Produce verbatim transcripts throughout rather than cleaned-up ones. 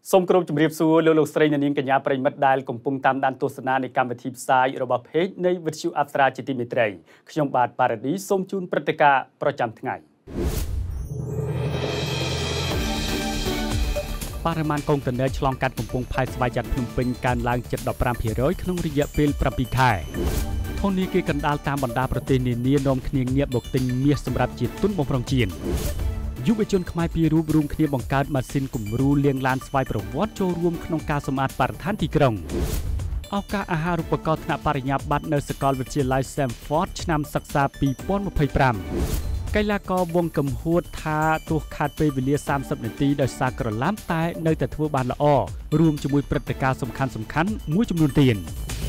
សូមគោរពជម្រាបសួរលោកលោកស្រីអ្នកនាងកញ្ញាប្រិមិត្តដែលកំពុងតាមដានទស្សនានៃកម្មវិធីផ្សាយរបស់ Page នៃវិទ្យុអប្សរាជាទីមេត្រីខ្ញុំបាទប៉ារ៉ាឌីសូមជូនព្រឹត្តិការណ៍ប្រចាំថ្ងៃបរិមាណកុងតឺន័រឆ្លងកាត់កំពង់ផែស្វាយ័តភ្នំពេញកើនឡើងជិត ដប់ប្រាំភាគរយ ក្នុងរយៈពេល ប្រាំពីរ ខែធនធានគេកណ្ដាលតាមបណ្ដាប្រទេសនានានាំគ្នាងាកមកទិញមាសសម្រាប់ជាទុនបំរុងជាតិយុវជនខ្មែរពីររូបរួមគ្នាបង្កើតម៉ាស៊ីនគំរូលាងឡានស្វ័យប្រវត្តិចូលរួមក្នុងការសម្អាតបរិស្ថានទីក្រុងឱកាសអាហារូបករណ៍ថ្នាក់បរិញ្ញាបត្រនៅសាកលវិទ្យាល័យ Stanford ឆ្នាំសិក្សា ពីរពាន់ម្ភៃប្រាំកីឡាករវងកំហួតថាទោះខាតពេលវេលាសាមសិបនាទីដោយសារក្រឡាមតែនៅតែធ្វើបានល្អរួមជាមួយព្រឹត្តិការណ៍សំខាន់ៗមួយចំនួនទៀត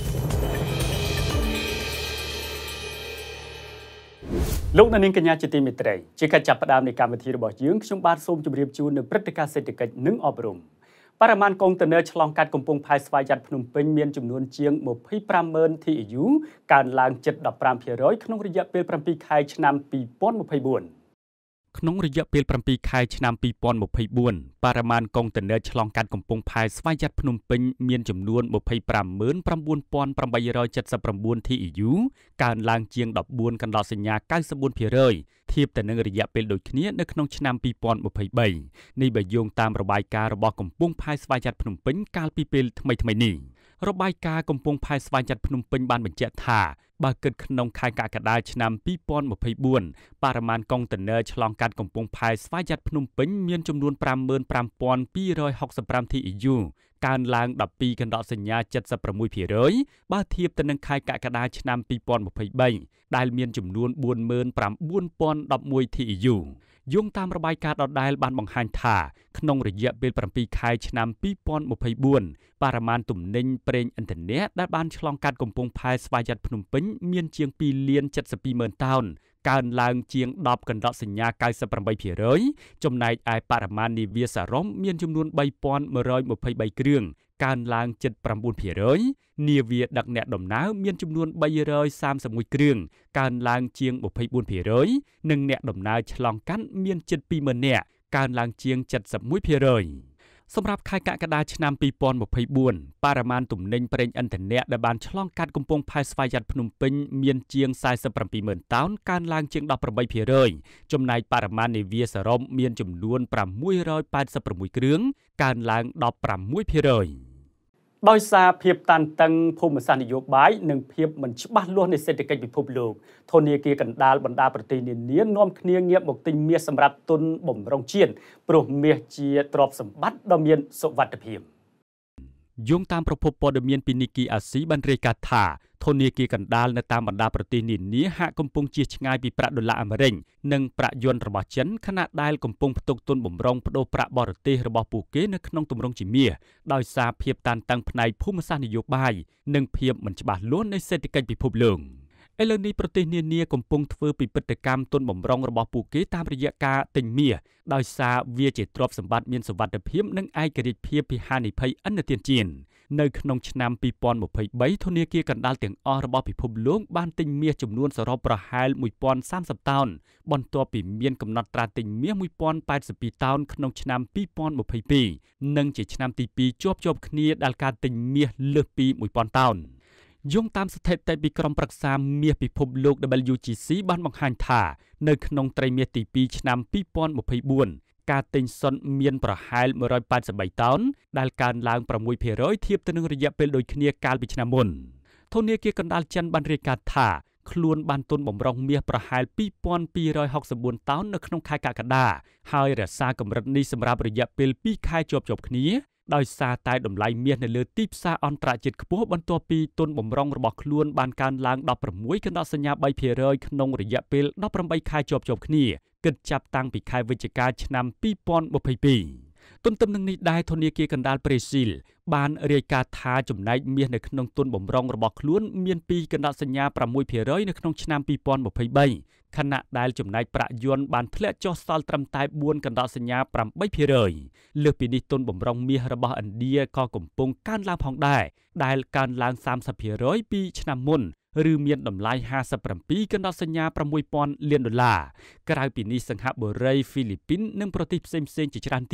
លោកអ្នកនាងកញ្ញាជាទីមេត្រីជាកិច្ចចាប់ផ្ដើមនៃកម្មវិធីរបស់យើងខ្ញុំបាទសូមជម្រាបជូននៅព្រឹត្តិការណ៍សេដ្ឋកិច្ចនិងអប់រំបរិមាណកុងតឺន័រឆ្លងកាត់កំពង់ផែស្វាយ័តភ្នំពេញមានចំនួនជាង ម្ភៃប្រាំម៉ឺន ធី អេ យូ កើនឡើងជិត ដប់ប្រាំភាគរយ ក្នុងរយៈពេល ប្រាំពីរ ខែឆ្នាំ ពីរពាន់ម្ភៃបួនក្នុងរយៈពេល ប្រាំពីរ ខែឆ្នាំ ពីរពាន់ម្ភៃបួនបរិមាណកុងតឺន័រឆ្លងកាត់កំពង់ផែស្វាយ័តភ្នំពេញមានចំនួន ម្ភៃប្រាំម៉ឺន ប្រាំបួនពាន់ប្រាំបីរយចិតសិបប្រាំបួន ធី អេ យូ កើនឡើងជាង ដប់បួនកន្លត់សញ្ញា កៅសិបបួនភាគរយ ធៀបទៅនឹងរយៈពេលដូចគ្នានៅក្នុងឆ្នាំ ពីរពាន់ម្ភៃបីនេះបើយោងតាមរបាយការណ៍របស់កំពង់ផែស្វាយ័តភ្នំពេញកាលពីពេលថ្មីៗនេះរបាយការណ៍កំពង់ផែស្វាយ័តភ្នំពេញបានបញ្ជាក់ថាបើគិតក្នុងខែកក្កដាឆ្នាំ ពីរពាន់ម្ភៃបួនបរិមាណកុងតឺន័រឆ្លងកាត់កំពង់ផែស្វាយ័តភ្នំពេញមានចំនួន ប្រាំម៉ឺនប្រាំពាន់ពីររយហុកសិបប្រាំ ធី អេ យូ កើនឡើង ដប់ពីរកន្លត់សញ្ញា ចិតសិបប្រាំមួយភាគរយ បើធៀបទៅនឹងខែកក្កដាឆ្នាំ ពីរពាន់ម្ភៃបីដែលមានចំនួន បួនម៉ឺនប្រាំបួនពាន់ដប់មួយ ធី អេ យូ យោងតាមរបាយការណ៍ដដែលបានបង្ហាញថាក្នុងរយៈពេល ប្រាំពីរ ខែឆ្នាំ ពីរពាន់ម្ភៃបួនបរិមាណទំនិញប្រេងឥន្ធនៈដែលបានឆ្លងកាត់កំពង់ផែស្វាយ័តភ្នំពេញមានជាង ពីរលានចិតសិបពីរម៉ឺនតោនកើនឡើងជាង ដប់កន្លត់សញ្ញា កៅសិបប្រាំបីភាគរយ ចំណែកឯបរិមាណនាវាសរំមានចំនួន បីពាន់មួយរយម្ភៃបីគ្រឿងកើនឡើងជិត ប្រាំបួនភាគរយ នាវាដឹកអ្នកដំណើរមានចំនួន បីរយសាមសិបមួយគ្រឿងកើនឡើងជាង ម្ភៃបួនភាគរយ និងអ្នកដំណើរឆ្លងកាត់មានជិត ពីរម៉ឺននាក់កើនឡើងជាង ចិតសិបមួយភាគរយ សម្រាប់ខែកក្កដាឆ្នាំ ពីរពាន់ម្ភៃបួនបរិមាណទំនិញប្រេងឥន្ធនៈដែលបានឆ្លងកាត់កំពង់ផែស្វាយ័តភ្នំពេញមានជាង សាយសិបប្រាំពីរម៉ឺនតោនកើនឡើងជាង ដប់ប្រាំបីភាគរយ ចំណែកបរិមាណនាវាសរំមានចំនួន ប្រាំមួយរយប៉ែតសិបប្រាំមួយគ្រឿងកើនឡើង ដប់ប្រាំមួយភាគរយ ដោយសារភាពតានតឹងភូមិសាស្ត្រនយោបាយនិងភាពមិនច្បាស់លាស់នៃសេដ្ឋកិច្ចពិភពលោកធនាគារកណ្ដាលបណ្ដាប្រទេសនានានាំគ្នាងាកមកទិញមាសសម្រាប់ទុនបំរុងជាតិព្រោះមាសជាទ្រព្យសម្បត្តិដ៏មានសុវត្ថិភាពយោងតាមប្រភពព័ត៌មានពីនីគីអាស៊ីបានរាយការណ៍ថាធនាគារកណ្ដាលនៅតាមបណ្ដាប្រទេសនានាហាក់កំពុងជៀសឆ្ងាយពីប្រាក់ដុល្លារអាមេរិកនិងប្រាក់យន់របស់ចិនខណៈដែលកំពុងផ្ទុកទុនបំរុងប្តូរប្រាក់បរទេសរបស់ពួកគេនៅក្នុងទម្រង់ជាមាសដោយសារភាពតានតឹងផ្នែកភូមិសាស្ត្រនយោបាយនិងភាពមិនច្បាស់លាស់នៃសេដ្ឋកិច្ចពិភពលោកឥឡូវនេះប្រទេសនានាកំពុងធ្វើពិពិធកម្មទុនបំរុងរបស់ពួកគេតាមរយៈការទិញមាសដោយសារវាជាទ្រព្យសម្បត្តិមានសុវត្ថិភាពនិងឯករាជ្យភាពពីហានិភ័យឥណទានជាតិនៅក្នុងឆ្នាំ ពីរពាន់ម្ភៃបីធនាគារកណ្ដាលទាំងអស់របស់ពិភពលោកបានទិញមាសចំនួនសរុបប្រហែល មួយពាន់សាមសិបតោនបន្ទាប់ពីមានកំណត់ត្រាទិញមាស មួយពាន់ប៉ែតសិបពីរតោនក្នុងឆ្នាំ ពីរពាន់ម្ភៃពីរនិងជាឆ្នាំទីពីរជាប់ជាប់គ្នាដែលការទិញមាសលើសពី មួយពាន់តោនយោងតាមស្ថិតិពីក្រុមប្រឹក្សាមាសពិភពលោក ដប៊្លយូ ជី ស៊ី បានបង្ហាញថានៅក្នុងត្រីមាសទីពីរឆ្នាំ ពីរពាន់ម្ភៃបួនការទិញសុទ្ធមានប្រហែល មួយរយប៉ែតសិបបីតោនដែលកើនឡើង ប្រាំមួយភាគរយ ធៀបទៅនឹងរយៈពេលដូចគ្នាកាលពីឆ្នាំមុនធនាគារកណ្ដាលចិនបានរាយការណ៍ថាខ្លួនបានទុនបំរុងមាសប្រហែល ពីរពាន់ពីររយហុកសិបបួនតោននៅក្នុងខែកក្កដាហើយរក្សាកម្រិតនេះសម្រាប់រយៈពេលពីរខែជាប់ៗគ្នាដោយសារតែតម្លៃមាសនៅលើទីផ្សារអន្តរជាតិខ្ពស់បន្ទាប់ពីទុនបំរុងរបស់ខ្លួនបានកើនឡើង ដប់ប្រាំមួយកន្លត់សញ្ញា បីភាគរយ ក្នុងរយៈពេល ដប់ប្រាំបីខែជាប់ៗគ្នាគិតចាប់តាំងពីខែវិច្ឆិកាឆ្នាំ ពីរពាន់ម្ភៃពីរទន្ទឹមនឹងនេះដែរធនាគារកណ្ដាលប្រេស៊ីលបានរាយការណ៍ថាចំណែកមាសនៅក្នុងទុនបំរុងរបស់ខ្លួនមានពីកន្លត់សញ្ញាប្រាំមួយភាគរយ នៅក្នុងឆ្នាំ ពីរពាន់ម្ភៃបីខណៈដែលចំណែកប្រាក់យន់បានធ្លាក់ចុះសល់ត្រឹមតែបួនកន្លត់សញ្ញាប្រាំបីភាគរយ លើសពីនេះទុនបំរុងមាសរបស់ឥណ្ឌាក៏កំពុងកើនឡើងផងដែរដែលកើនឡើងសាមសិបភាគរយ ពីឆ្នាំមុន ឬមានតម្លៃห้าสิบเจ็ดកណ្ដោះសញ្ញាប្រាំមួយពាន់លានដុល្លារក្រៅពីនេះសង្ហបុរីហ្វីលីពីននិងប្រទេសផ្សេងៗជាច្រើនទៀត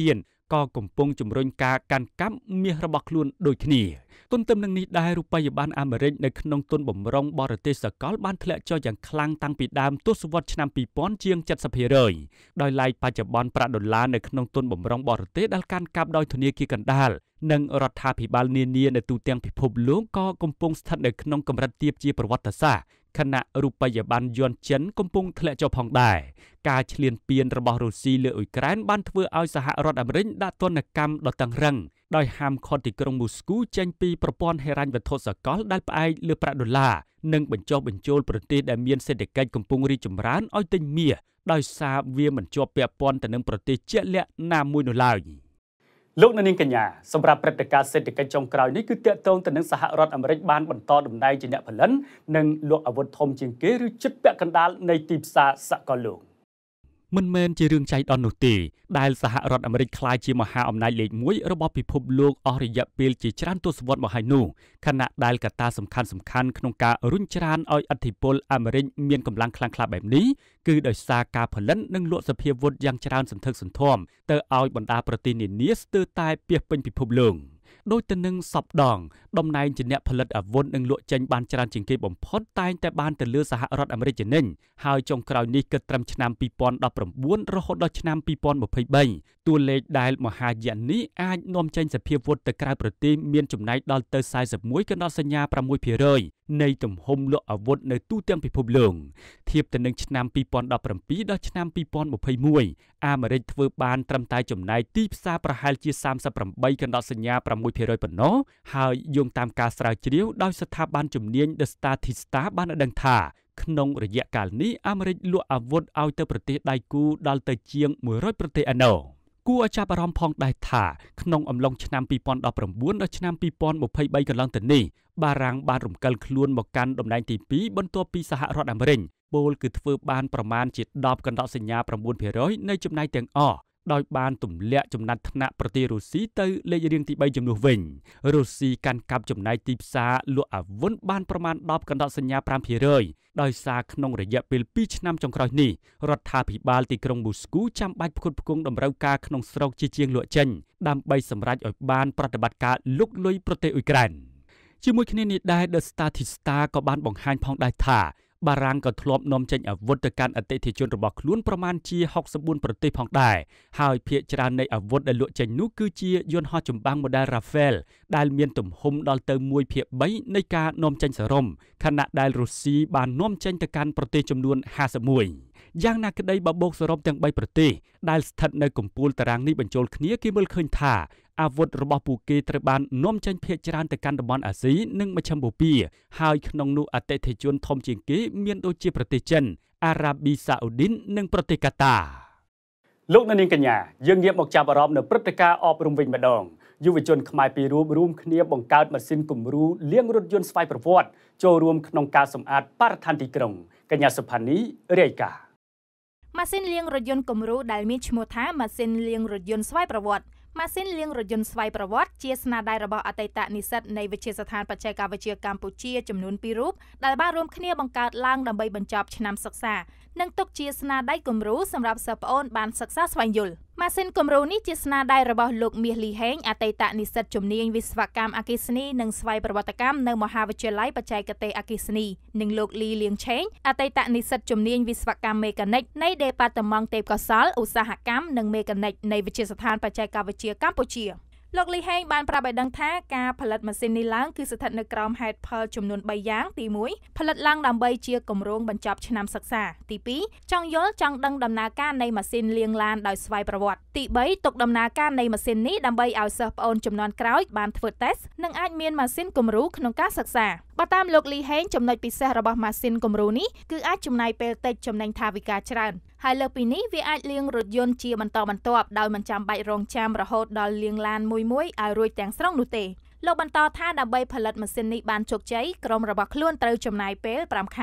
ក៏កំពុងជំរុញការកាន់កាប់មាសរបស់ខ្លួនដូចគ្នាទន្ទឹមនឹងនេះដែររូបិយប័ណ្ណអាមេរិកនៅក្នុងទុនបម្រុងបរទេសសកលបានធ្លាក់ចុះយ៉ាងខ្លាំងតាំងពីដើមទសវត្សរ៍ឆ្នាំពីរពាន់ជាង เจ็ดสิบเปอร์เซ็นต์ ដោយឡែកបច្ចុប្បន្នប្រាក់ដុល្លារនៅក្នុងទុនបម្រុងបរទេសដែលកាន់កាប់ដោយធនាគារកណ្ដាលនិងរដ្ឋាភិបាលនានានៅទូទាំងពិភពលោកក៏កំពុងស្ថិតនៅក្នុងកម្រិតទាបជាប្រវត្តិសាស្ត្រខណៈរូបិយប័ណ្ណយួនចិនកំពុងធ្លាក់ចុះផងដែរការឈ្លានពានរបស់រុស្ស៊ីលើអ៊ុយក្រែនបានធ្វើឲ្យសហរដ្ឋអាមេរិកដាក់ទណ្ឌកម្មដ៏តឹងរ៉ឹងដោយហាមឃាត់ទីក្រុងមូស្គូចេញពីប្រព័ន្ធហិរញ្ញវត្ថុសកលដែលផ្អែកលើប្រាក់ដុល្លារនិងបញ្ចុះបញ្ចូលប្រទេសដែលមានសេដ្ឋកិច្ចកំពុងរីកចម្រើនឲ្យទិញមាសដោយសារវាមិនជាប់ពាក់ព័ន្ធទៅនឹងប្រទេសជាក់លាក់ណាមួយនោះឡើយលោកនាងកញ្ញាសម្រាប់ព្រឹត្តិការណ៍សេដ្ឋកិច្ចចុងក្រោយនេះគឺទាក់ទងទៅនឹងសហរដ្ឋអាមេរិកបានបន្តតំណែងជាអ្នកផលិតនិងលក់អាវុធធំជាងគេឬជិតពាក់កណ្ដាលនៃទីផ្សារសកលលោកមិនមែនជារឿងចៃដន្យនោះទេដែលសហរដ្ឋអាមេរិកក្លាយជាមហាអំណាចលេខមួយរបស់ពិភពលោកអស់រយៈពេលជាច្រើនទសវត្សរ៍មកហើយនោះខណៈដែលកត្តាសំខាន់សំខាន់ក្នុងការរុញច្រានឲ្យឥទ្ធិពលអាមេរិកមានកម្លាំងខ្លាំងក្លាបែបនេះគឺដោយសារការផលិតនិងលក់សភាវុធយ៉ាងច្រើនសន្ធឹកសន្ធាប់ទៅឲ្យបណ្ដាប្រទេសនានាស្ទើរតែពាសពេញពិភពលោកដោយទៅនឹងសពដងតំណែងជាអ្នកផលិតអាវុធនិងលក់ចេញបានច្រើនជាងគេបំផុតតែងតែបានទៅលើសហរដ្ឋអាមេរិកជានិញហើយចុងក្រោយនេះគិតត្រឹមឆ្នាំពីរពាន់ដប់ប្រាំបួនរហូតដល់ឆ្នាំពីរពាន់ម្ភៃបីតួលេខដែលមហាយៈនេះអាចនាំចេញសភាវុធទៅក្រៅប្រទេសមានចំណែកដល់ទៅสี่สิบเอ็ดកណ្ដាលសញ្ញាប្រាំមួយភាគរយនៃទំហំលក់អាវុធនៅទូទាំងពិភពលោកធៀបទៅនឹងឆ្នាំពីរពាន់ដប់ប្រាំពីរដល់ឆ្នាំពីរពាន់ម្ភៃមួយអាមេរិកធ្វើបានត្រឹមតែចំណែកទីផ្សារប្រហែលជាសាមសិបប្រាំបីកណ្ដាលសញ្ញាប្រាំមួយភាគរយប៉ុណ្ណោះហើយយោងតាមការស្រាវជ្រាវដោយស្ថាប័នជំនាញ The Statista បានឲ្យដឹងថាក្នុងរយៈកាលនេះអាមេរិកលក់អាវុធឲ្យទៅប្រទេសដៃគូដល់ទៅជាងមួយរយប្រទេសឯណោះគួរឲ្យចាប់អារម្មណ៍ផងដែរថាក្នុងអំឡុងឆ្នាំពីរពាន់ដប់ប្រាំបួនដល់ឆ្នាំពីរពាន់ម្ភៃបីកន្លងទៅនេះបារាំងបានរំកិលខ្លួនមកកាន់តំណែងទីពីរបន្ទាប់ពីសហរដ្ឋអាមេរិកពលគឺធ្វើបានប្រមាណជាដប់កណ្ដាលសញ្ញាប្រាំបួនភាគរយនៃចំណែកទាំងអស់ដោយបានទម្លាក់ចំណាត់ថ្នាក់ប្រទេសរុស្ស៊ីទៅលេខរៀងទីបីជំនួសវិញរុស្ស៊ីកាន់កាប់ចំណែកទីផ្សារលក់អាវុធបានប្រមាណដប់កណ្ដាលសញ្ញាប្រាំភាគរយដោយសារក្នុងរយៈពេលពីរឆ្នាំចុងក្រោយនេះរដ្ឋាភិបាលទីក្រុងមូស្គូចាំបាច់ផ្គត់ផ្គង់តម្រូវការក្នុងស្រុកជាជាងលក់ចេញដើម្បីសម្រេចឲ្យបានប្រតិបត្តិការលុកលុយប្រទេសអ៊ុយក្រែនជាមួយគ្នានេះដែរ The Statista ក៏បានបង្ហាញផងដែរថាបារាំងក៏ធ្លាប់នាំចេញអាវុធទៅកាន់អតិថិជនរបស់ខ្លួនប្រមាណជាហុកសិបបួនប្រទេសផងដែរហើយភាគច្រើននៃអាវុធដែលលក់ចេញនោះគឺជាយន្តហោះចម្បាំង model Rafale ដែលមានទំហំដល់ទៅមួយភាគបីនៃការនាំចេញសរុបខណៈដែលរុស្ស៊ីបាននាំចេញទៅកាន់ប្រទេសចំនួនห้าสิบเอ็ดយ៉ាងណាក្តីបើបូកសរុបទាំងបីប្រទេសដែលស្ថិតនៅកំពូលតារាងនេះបញ្ចូលគ្នាគេមើលឃើញថាអាវុធរបស់ពួកគេត្រូវបាននាំចេញភាគច្រើនទៅកាន់តំបន់អាស៊ីនិងមជ្ឈមបូព៌ាហើយក្នុងនោះអតិថិជនធំជាងគេមានដូចជាប្រទេសចិនអារ៉ាប៊ីសាអូឌីននិងប្រទេសកាតាលោកនាងកញ្ញាយើងងាកមកចាប់អារម្មណ៍នៅព្រឹត្តិការណ៍អប់រំវិញម្ដងយុវជនខ្មែរពីររូបរួមគ្នាបង្កើតម៉ាស៊ីនគំរូលាងរថយន្តស្វ័យប្រវត្តិចូលរួមក្នុងការសម្អាតបរិស្ថានទីក្រុងកញ្ញាសុផានីរាយការណ៍ម៉ាស៊ីនលាងរថយន្តគំរូដែលមានឈ្មោះថាម៉ាស៊ីនលាងរថយន្តស្វ័យប្រវត្តិម៉ាស៊ីនលាងរថយន្តស្វ័យប្រវត្តិជាស្នាដៃរបស់អតីតនិស្សិតនៃវិទ្យាស្ថានបច្ចេកវិទ្យាកម្ពុជាចំនួនពីររូបដែលបានរួមគ្នាបង្កើតឡើងដើម្បីបញ្ចប់ឆ្នាំសិក្សានិងទុកជាស្នាដៃគំរូសម្រាប់សិស្សប្អូនបានសិក្សាស្វែងយល់ម៉ាស៊ីនគំរូនេះជាស្នាដៃរបស់លោកមាសលីហេងអតីតនិស្សិតជំនាញវិស្វកម្មអគ្គិសនីនិងស្វ័យប្រវត្តិកម្មនៅមហាវិទ្យាល័យបច្ចេកទេសអគ្គិសនីនិងលោកលីលៀងឆេងអតីតនិស្សិតជំនាញវិស្វកម្មមេកានិកនៃដេប៉ាតឺម៉ង់ទេពកោសល្យឧស្សាហកម្មនិងមេកានិកនៃវិទ្យាស្ថានបច្ចេកវិទ្យាកម្ពុជាលោកលីហេងបានប្រាប់ឲ្យដឹងថាការផលិតម៉ាស៊ីននេះឡើងគឺស្ថិតនៅក្រោមហេតុផលចំនួនបីយ៉ាងទីមួយផលិតឡើងដើម្បីជាគម្រោងបញ្ចប់ឆ្នាំសិក្សាទីពីរចង់យល់ចង់ដឹងដំណើរការនៃម៉ាស៊ីនលាងឡានដោយស្វ័យប្រវត្តិទីបីទុកដំណើរការនៃម៉ាស៊ីននេះដើម្បីឲ្យសិស្សប្អូនជំនាន់ក្រោយបានធ្វើតេស្តនិងអាចមានម៉ាស៊ីនគំរូក្នុងការសិក្សាបើតាមលោកលីហេងចំណុចពិសេសរបស់ម៉ាស៊ីនគំរូនេះគឺអាចចំណាយពេលតិចចំណេញថវិកាច្រើនហើយលើពីនេះវាអាចលាងរថយន្តជាបន្តបន្ទាប់ដោយមិនចាំបាច់រងចាំរហូតដល់លាងឡានមួយមួយឲ្យរួចទាំងស្រុងនោះទេលោកបន្តថាដើម្បីផលិតម៉ាស៊ីននេះបានជោគជ័យក្រុមរបស់ខ្លួនត្រូវចំណាយពេលប្រាំខែ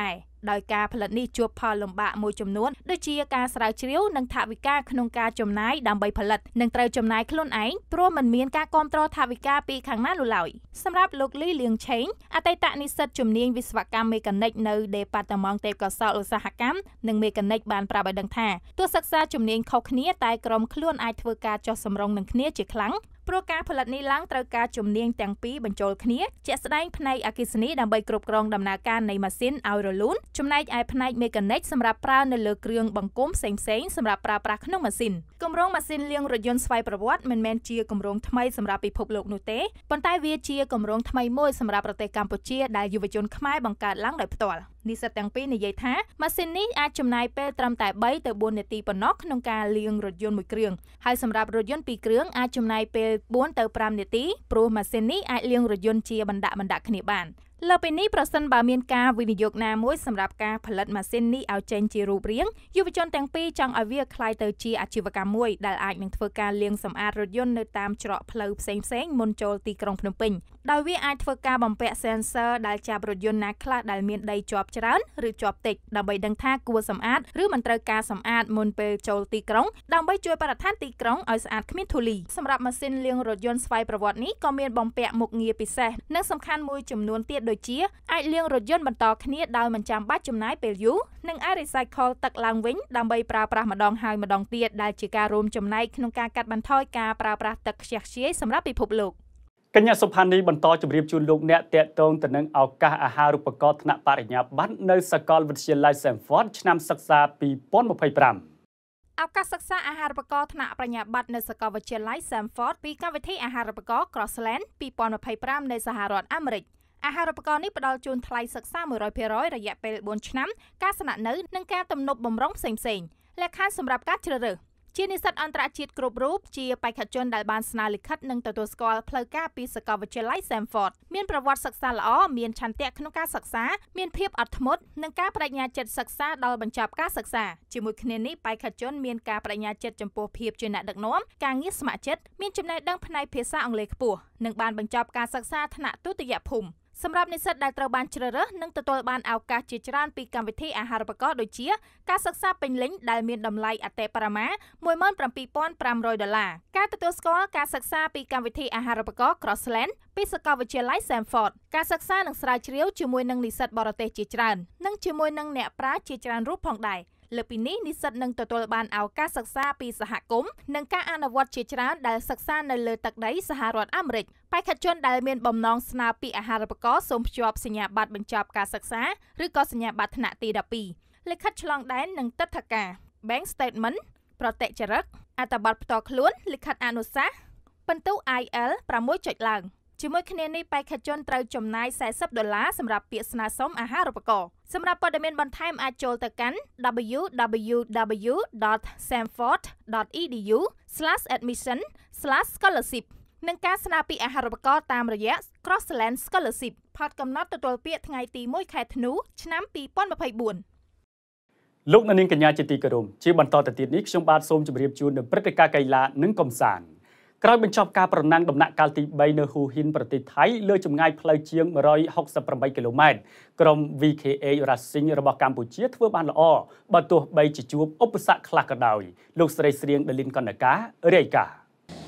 ដោយការផលិតនេះជួបផលលំបាកមួយចំនួនដូចជាការស្រាវជ្រាវនិងថវិកាក្នុងការចំណាយដើម្បីផលិតនិងត្រូវចំណាយខ្លួនឯងព្រោះមិនមានការគាំទ្រថវិកាពីខាងណានោះឡើយសម្រាប់លោកលីលៀងឆេងអតីតនិស្សិតជំនាញវិស្វកម្មមេកានិកនៅដេប៉ាតឺម៉ង់ទេពកោសល្យឧស្សាហកម្មនិងមេកានិកបានប្រាប់ឲ្យដឹងថាទោះសិក្សាជំនាញខុសគ្នាតែក្រុមខ្លួនអាចធ្វើការចុះសម្រុងនឹងគ្នាជាខ្លាំងព្រោះការផលិតនេះឡើងត្រូវការជំនាញទាំងពីរបញ្ចូលគ្នាជាក់ស្ដែងផ្នែកអគ្គិសនីដើម្បីគ្រប់គ្រងដំណើរការនៃម៉ាស៊ីនឲ្យរលូនចំណែកឯផ្នែកមេកានិកសម្រាប់ប្រើនៅលើគ្រឿងបង្គុំផ្សេងៗសម្រាប់ប្រើប្រាស់ក្នុងម៉ាស៊ីនគម្រោងម៉ាស៊ីនលាងរថយន្តស្វ័យប្រវត្តិមិនមែនជាគម្រោងថ្មីសម្រាប់ពិភពលោកនោះទេប៉ុន្តែវាជាគម្រោងថ្មីមួយសម្រាប់ប្រទេសកម្ពុជាដែលយុវជនខ្មែរបង្កើតឡើងដោយផ្ទាល់និស្សិតទាំងពីរនិយាយថាម៉ាស៊ីននេះអាចចំណាយពេលត្រឹមតែបីទៅបួននាទីប៉ុណ្ណោះក្នុងការលាងរថយន្តមួយគ្រឿងហើយសម្រាប់រថយន្តពីរគ្រឿងអាចចំណាយពេលបួនទៅប្រាំនាទីព្រោះម៉ាស៊ីននេះអាចលាងរថយន្តជាបណ្ដាក់បណ្ដាក់គ្នាបានលើពីនេះប្រសិនបើមានការវិនិយោគណាមួយសម្រាប់ការផលិតម៉ាស៊ីននេះឲ្យចេញជារូបរាងយុវជនទាំងពីរចង់ឲ្យវាคล้ายទៅជាអាជីវកម្មមួយដែលអាចនឹងធ្វើការលាងសម្អាតរថយន្តនៅតាមច្រកផ្លូវផ្សេងៗមុនចូលទីក្រុងភ្នំពេញដោយវាអាចធ្វើការបំពាក់ sensor ដែលចាប់រថយន្តណាខ្លះដែលមានដីជាប់ច្រើនឬជាប់តិចដើម្បីដឹងថាគួរសម្អាតឬមិនត្រូវការសម្អាតមុនពេលចូលទីក្រុងដើម្បីជួយបរិស្ថានទីក្រុងឲ្យស្អាតគ្មានធូលីសម្រាប់ម៉ាស៊ីនលាងរថយន្តស្វ័យប្រវត្តិនេះក៏មានបំពាក់មុខងារពិសេសនិងសំខាន់មួយចំនួនទៀតដូចជាអាចលាងរថយន្តបន្តគ្នាដោយមិនចាំបាច់ចំណាយពេលយូរនិងអាច recycle ទឹកឡើងវិញដើម្បីប្រើប្រាស់ម្ដងហើយម្ដងទៀតដែលជាការរួមចំណែកក្នុងការកាត់បន្ថយការប្រើប្រាស់ទឹកខ្ជះខ្ជាយសម្រាប់ពិភពលោកកញ្ញាសុផានីបន្តជម្រាបជូនលោកអ្នកតាក់ទងទៅនឹងឱកាសអាហារូបករណ៍ថ្នាក់បរិញ្ញាបត្រនៅសាកលវិទ្យាល័យ Stanford ឆ្នាំសិក្សាពីរពាន់ម្ភៃប្រាំឱកាសសិក្សាអាហារូបករណ៍ថ្នាក់បរិញ្ញាបត្រនៅសាកលវិទ្យាល័យ Stanford ពីកម្មវិធីអាហារូបករណ៍ Crossland ពីរពាន់ម្ភៃប្រាំនៃសហរដ្ឋអាមេរិកអាហារូបករណ៍នេះផ្ដល់ជូនថ្លៃសិក្សា មួយរយភាគរយ រយៈពេលបួនឆ្នាំការស្នាក់នៅនិងការទំនប់បម្រុងផ្សេងៗលក្ខខណ្ឌសម្រាប់ការជ្រើសរើសជានិស្សិតអន្តរជាតិគ្រប់រូបជាបេក្ខជនដែលបានស្នើលិខិតនិងទទួលស្គាល់ផ្លូវការពីសាកលវិទ្យាល័យ Stanford មានប្រវត្តិសិក្សាល្អមានឆន្ទៈក្នុងការសិក្សាមានភាពអត់ធ្មត់និងការបដិញ្ញាចិត្តសិក្សាដល់បញ្ចប់ការសិក្សាជាមួយគ្នានេះបេក្ខជនមានការបដិញ្ញាចិត្តចំពោះភាពជាអ្នកដឹកនាំការងារស្ម័គ្រចិត្តមានចំណេះដឹងផ្នែកភាសាអង់គ្លេសខ្ពស់និងបានបញ្ចប់ការសិក្សាថ្នាក់ទុតិយភូមិសម្រាប់និស្សិតដែលត្រូវបានជ្រើសរើសនឹងទទួលបានឱកាសជាច្រើនពីកម្មវិធីអាហារូបករណ៍ដូចជាការសិក្សាពេញលេញដែលមានតម្លៃអតិបរមាមួយម៉ឺនប្រាំពីរពាន់ប្រាំរយដុល្លារការទទួលស្គាល់ការសិក្សាពីកម្មវិធីអាហារូបករណ៍ Crossland ពីសាកលវិទ្យាល័យ Stanford ការសិក្សានិងស្រាវជ្រាវជាមួយនឹងនិស្សិតបរទេសជាច្រើននិងជាមួយនឹងអ្នកប្រាជ្ញជាច្រើនរូបផងដែរលើពីនេះនិស្សិតនឹងទទួលបានឱកាសសិក្សាពីសហគមន៍និងការអនុវត្តជាច្រើនដែលសិក្សានៅលើទឹកដីសហរដ្ឋអាមេរិកបេក្ខជនដែលមានបំណងស្នើពីអាហារូបករណ៍សូមភ្ជាប់សញ្ញាបត្របញ្ចប់ការសិក្សាឬក៏សញ្ញាបត្រថ្នាក់ទីដប់ពីរលិខិតឆ្លងដែននិងទិដ្ឋាការ Bank Statement ប្រតិចរិតអត្ថបទផ្ទាល់ខ្លួនលិខិតអនុសាសន៍ពិន្ទុ អាយ អែល ប្រាំមួយចុចឡើងជាមួយគ្នានេះបេក្ខជនត្រូវចំណាយសែសិបដុល្លារសម្រាប់ពាក្យស្នើសុំអាហារូបករណ៍សម្រាប់ព័ត៌មានបន្ថែមអាចចូលទៅកាន់ double-u double-u double-u ដត stanford ដត e d u slash admission slash scholarship និងការស្នើពីអាហារូបករណ៍តាមរយៈ Crossland Scholarship ផុតកំណត់ទទួលពាក្យថ្ងៃទីមួយខែធ្នូឆ្នាំពីរពាន់ម្ភៃបួនលោកនាងកញ្ញាជាទីគោរពជាបន្តទៅទៀតនេះខ្ញុំបាទសូមជម្រាបជូននៅព្រឹត្តិការណ៍កីឡានិងកំសាន្តក្រោយបញ្ចប់ការប្រណាំងដំណាក់កាលទីបីនៅហ៊ូហ៊ីនប្រទេសថៃលើចម្ងាយផ្លូវជាងមួយរយហុកសិបប្រាំបីគីឡូម៉ែត្រក្រុម វី ខេ អេ Racing របស់កម្ពុជាធ្វើបានល្អបើទោះបីជាជួបឧបសគ្គខ្លះក៏ដោយលោកស្រីស្រៀងដលីនកណ្ណការាយការណ៍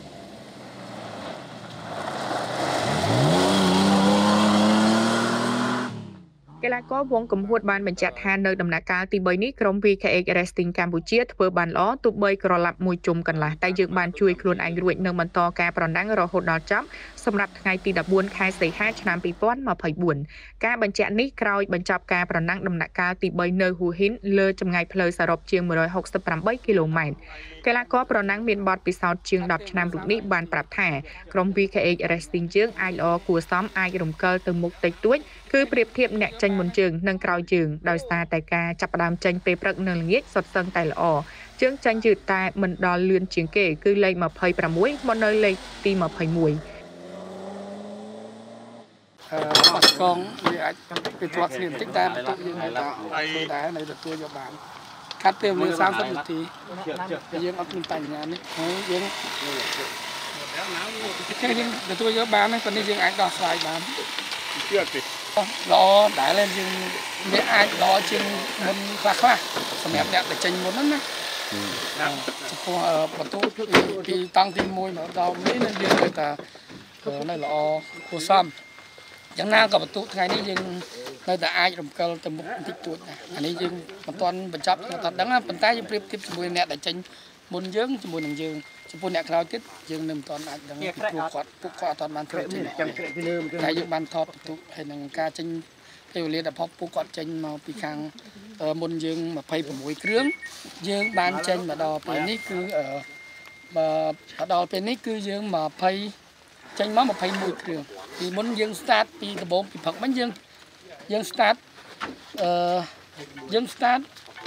កីឡាករវងកំហួតបានបញ្ជាក់ថានៅដំណាក់កាលទីបីនេះក្រុម វី ខេ អេ Racing កម្ពុជាធ្វើបានល្អទោះបីក្រឡាប់មួយជុំកន្លះតែយើងបានជួយខ្លួនឯងរួចនឹងបន្តការប្រណាំងរហូតដល់ចប់សម្រាប់ថ្ងៃទីដប់បួនខែសីហាឆ្នាំពីរពាន់ម្ភៃបួនការបញ្ជាក់នេះក្រោយបញ្ចប់ការប្រណាំងដំណាក់កាលទីបីនៅហ៊ូហ៊ីនលើចម្ងាយផ្លូវសរុបជាងមួយរយហុកសិបប្រាំបីគីឡូម៉ែត្រកីឡាករប្រណាំងមានបទពិសោធន៍ជាងដប់ឆ្នាំរូបនេះបានប្រាប់ថាក្រុម វី ខេ អេ Racing យើងអាចល្អគួរសមអាចរំកិលទៅមុខតិចតួចគឺប្រៀបធៀបអ្នកចេញមុនជើងនិងក្រោយជើងដោយសារតែការចាប់ផ្ដើមចេញពេលព្រឹកនៅល្ងាចសុទ្ធសឹងតែល្អជើងចាញ់យឺតតែមិនដល់លឿនជាងគេគឺលេខម្ភៃប្រាំមួយមកនៅលេខទីម្ភៃមួយអឺបាត់កងវាអាចពីទ្រព្យស្នៀមតិចតែបន្ទុកយើងអាចធ្វើដែរនៅទទួលយកបានខាត់ពេលវេលាសាមសិបនាទីយើងអត់មានបញ្ហានេះហើយយើងយើងទទួលយកបានប៉ុន្តែយើងអាចដោះស្រាយបានជឿទេ Lo đã lên nhưng để ai lo trên môn khoa khoa, xong em đẹp để tranh môn đó nè. Cho bọn tôi thì tăng thêm môi mà đào mấy nên riêng người ta này là cô xăm. Chẳng nào cả bọn tôi ngày nay riêng nơi ta ai đồng cơ tầm một tích tuổi này. Anh ấy riêng bọn toàn bọn chấp toàn đắng bọn tay riêng tiếp môi nè để tranh môn dưỡng cho môn năng dương. Cho môn nè khao tiết dương nằm toàn ai đắng phụ quạt phụ quạt toàn bàn thường tranh. Cái dương bàn thọp tụ hay là ca tranh theo liên đập họp phụ quạt tranh mà bị khang môn dương mà phay của mũi krướng dương ban tranh mà đò bên ní cứ ở mà đò bên ní cứ dương mà phay tranh máu mà phay mũi krướng thì muốn dương start thì cái bốn thì phật bánh dương dương start dương start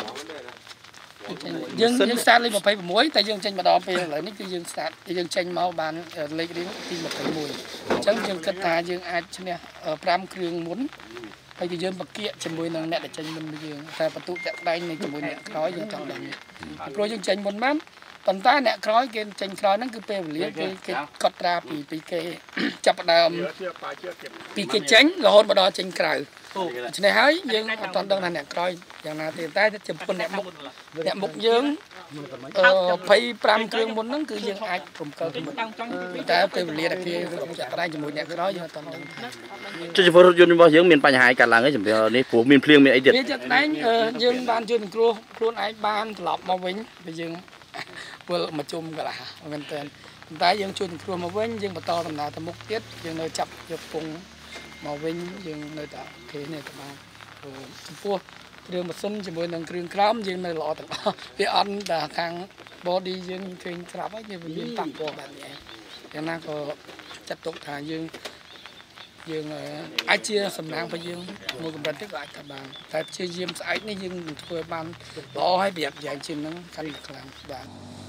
dương dương start lên mà phay của mũi tại dương tranh mà đò bên lại ní cứ dương start thì dương tranh máu ban lấy đến thì mà phay mũi chẳng dương cất thà dương ai chứ nè ở pram krướng muốn bây giờ bậc kia chấm môi năng nẹt để tranh mình bây giờ ta bắt tụ chặt đây này chấm môi nẹt khói dân trọng đẳng rồi dân tranh bốn mắm tận ta nẹt khói cái tranh khói nó cứ pe liệt cái cái cọt ra bị bị cái chập đàm bị cái tránh rồi hôn vào đó tranh cày cho nên hái dân toàn đơn là nẹt khóiอย่างnào thì ta sẽ chấm con nẹt mục nẹt mục dân phải pram kêu muốn nó cứ dân ai cùng cơ ta pe liệt kia chặt đây chấm môi nẹt cái đó dân toàn đơn cho cho phật dân bao dưỡng miền Bắc Hải cả làng ấy chấm theo này của miền Phiêng miền ấy Việt chặt đánh dân ban chuyên cua luôn ai ban lọp mà vĩnh bây giờ vừa mà chôm cả là mình tên tái dân chuyên cua mà vĩnh dân mà to tầm nào tầm mục tiết dân nơi chập dân cùng mà vĩnh dân nơi ta thế này tầm nào chấm pua đường mà xuân chỉ mới năng đường cám dân nơi lọ tầm đó vì ăn đã càng body dân chuyên cám ấy như miền Bắc của bạn vậy cho nên có chặt tục thà dân dương ai chia sầm nang phải dương mua cầm tiếp lại cả bàn tại chia diêm sải này dương vừa bàn lo hay việc dạy chim nó canh được làm bàn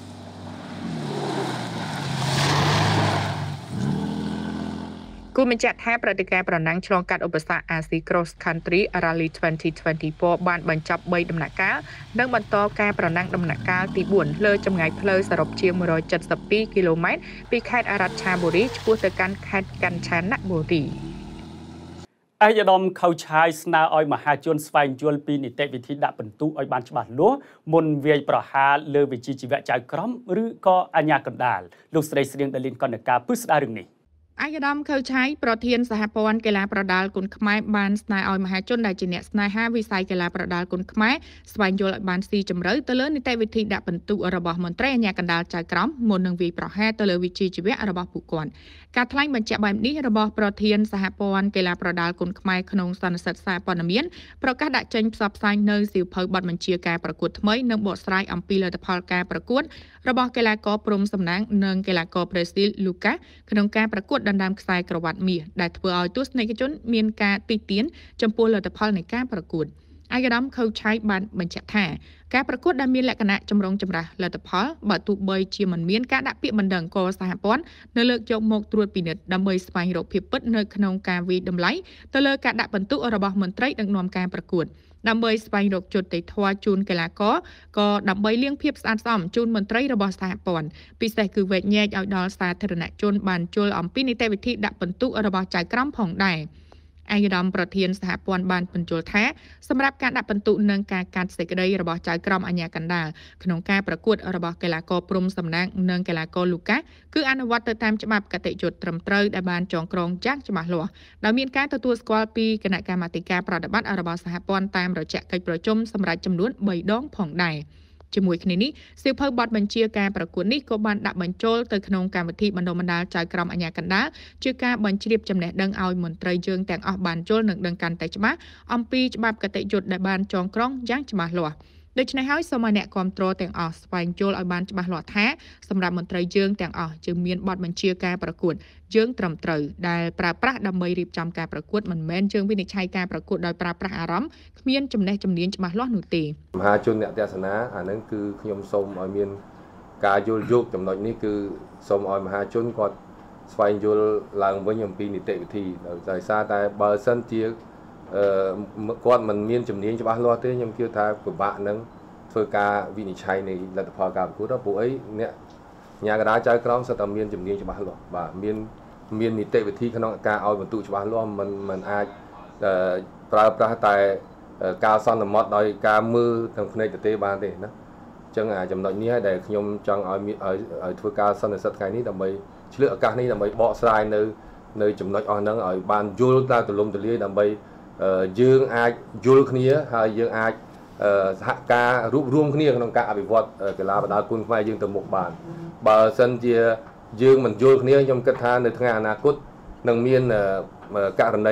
គូបញ្ជាក់ថាព្រឹត្តិការណ៍ប្រណាំងឆ្លងកាត់ឧបសគ្គ អាស៊ី Cross Country Rally twenty twenty-four បានបញ្ចប់បីដំណាក់កាលនិងបន្តការប្រណាំងដំណាក់កាលទី4លើចម្ងាយផ្លូវសរុបជាone hundred seventy-twoគីឡូម៉ែត្រពីខេត្តអរឆាបុរីឆ្ពោះទៅកាន់ខេត្តកញ្ឆនបុរី អាយដាមខៅឆាយស្នើឲ្យមហាជនស្វែងយល់ពីនីតិវិធីដាក់ពិន្ទុឲ្យបានច្បាស់លាស់មុនវាយប្រហារលើវិជ្ជាជីវៈចៅក្រមឬក៏អាជ្ញាកណ្ដាលលោកស្រីស្រៀងដាលីនកណ្ណការពឹស្ដាររឿងនេះ អាយដាមខៅឆាយប្រធានសហព័ន្ធកីឡាប្រដាល់គុនខ្មែរបានស្នើឲ្យមហាជនដែលជាអ្នកស្នេហាវិស័យកីឡាប្រដាល់គុនខ្មែរស្វែងយល់ឲ្យបានស៊ីជម្រៅទៅលើនីតិវិធីដាក់ពិន្ទុរបស់មន្ត្រីអាជ្ញាកណ្ដាលចៅក្រមមុននឹងវាយប្រហារទៅលើវិជ្ជាជីវៈរបស់ពួកគាត់ការថ្លែងបញ្ជាក់បែបនេះរបស់ប្រធានសហព័ន្ធកីឡាប្រដាល់គុនខ្មែរក្នុងសន្និសីទសារព័ត៌មានប្រកាសដាក់ចេញផ្សព្វផ្សាយនៅសៀវភៅបទបញ្ជាការប្រកួតថ្មីនិងបកស្រាយអំពីលទ្ធផលការប្រកួតរបស់កីឡាករព្រំសំណាងនិងកីឡាករប្រេស៊ីលលូកាក្នុងការប្រកួតដណ្ដើមខ្សែក្រវ៉ាត់មាសដែលធ្វើឲ្យទស្សនិកជនមានការទីទានចំពោះលទ្ធផលនៃការប្រកួត អាយដាមខៅឆាយបានបញ្ជាក់ថាការប្រកួតដែលមានលក្ខណៈចម្រុងចម្រាស់លទ្ធផលបើទោះបីជាមិនមានការដាក់ពាក្យបណ្ដឹងក៏សហព័ន្ធនៅលើកយកមកត្រួតពិនិត្យដើម្បីស្វែងរកភាពពិតនៅក្នុងការវិយតម្លៃទៅលើការដាក់ពិន្ទុរបស់មន្ត្រីដឹកនាំការប្រកួតដើម្បីស្វែងរកយុត្តិធម៌ជូនកីឡាករក៏ដើម្បីលាងភាពស្អាតស្អំជូនមន្ត្រីរបស់សហព័ន្ធពិសេសគឺវែកញែកឲ្យដល់សាធារណជនបានជល់អំពីនីតិវិធីដាក់ពិន្ទុរបស់ចៅក្រមផងដែរ អាយដាមប្រធានសហព័ន្ធបានបញ្ជាក់ថាសម្រាប់ការដាក់ពិន្ទុនិងការកាត់សេចក្តីរបស់ចៅក្រមអាជ្ញាកណ្ដាលក្នុងការប្រកួតរបស់កីឡាករព្រំសំណាងនិងកីឡាករលូកាគឺអនុវត្តទៅតាមច្បាប់កតិយុត្តត្រឹមត្រូវដែលបានចងក្រងយ៉ាងច្បាស់លាស់ដោយមានការទទួលស្គាល់ពីគណៈកម្មាធិការប្រតិបត្តិរបស់សហព័ន្ធតាមរយៈកិច្ចប្រជុំសម្រាប់ចំនួន3ដងផងដែរ ជាមួយគ្នានេះសៀវភៅបទបញ្ជាការប្រកួតនេះក៏បានដាក់បញ្ចូលទៅក្នុងកម្មវិធីបណ្ដុំបណ្ដាលចៅក្រមអាជ្ញាកណ្ដាលជាការបញ្ជ្រាបចំណេះដឹងឲ្យមន្ត្រីយើងទាំងអស់បានយល់និងដឹងកាន់តែច្បាស់អំពីច្បាប់កតិយុត្តដែលបានចងក្រងយ៉ាងច្បាស់លាស់ ដូច្នេះហើយសូមឲ្យអ្នកគាំទ្រទាំងអស់ស្វែងយល់ឲ្យបានច្បាស់លាស់ថាសម្រាប់មន្ត្រីយើងទាំងអស់យើងមានបទបញ្ជាការប្រកួតយើងត្រឹមត្រូវដែលប្រើប្រាស់ដើម្បីរៀបចំការប្រកួតមិនមែនយើងវិនិច្ឆ័យការប្រកួតដោយប្រើប្រាស់អារម្មណ៍គ្មានចំណេះជំនាញច្បាស់លាស់នោះទេមហាជនអ្នកទស្សនាអានឹងគឺខ្ញុំសូមឲ្យមានការយល់យោគចំណុចនេះគឺសូមឲ្យមហាជនគាត់ស្វែងយល់ឡើងវិញអំពីនីតិវិធីដោយសារតែបើសិនជា គាត់មិនមានជំនាញច្បាស់លាស់ទេខ្ញុំជឿថាពិបាកនឹងធ្វើការវិនិច្ឆ័យនៃលទ្ធផលការប្រកួតដល់ពួកអីអ្នកញាកដាចៅក្រមសិតតែមានជំនាញច្បាស់លាស់បាទមានមាននីតិវិធីក្នុងការឲ្យបន្ទុកច្បាស់លាស់មិនមិនអាចប្រើប្រាស់តែការសន្មត់ដោយការមើលទាំងភ្នែកទទេបានទេណាអញ្ចឹងអាចំណុចនេះហើយដែលខ្ញុំចង់ឲ្យឲ្យធ្វើការសន្និសីទថ្ងៃនេះដើម្បីឆ្លៀតឱកាសនេះដើម្បីបកស្រាយនៅនៅចំណុចអស់ហ្នឹងឲ្យបានយល់តាមទូលំទូលាយដើម្បីយើងអាចយល់គ្នាហើយយើងអាចសហការរួបរวมគ្នាក្នុងការអភិវឌ្ឍកីឡាបណ្ដាលគុណខ្មែរយើងទៅមុខបានបើសិនជាយើងមិនយល់គ្នាខ្ញុំគិតថានៅថ្ងៃអនាគតនឹងមានករណី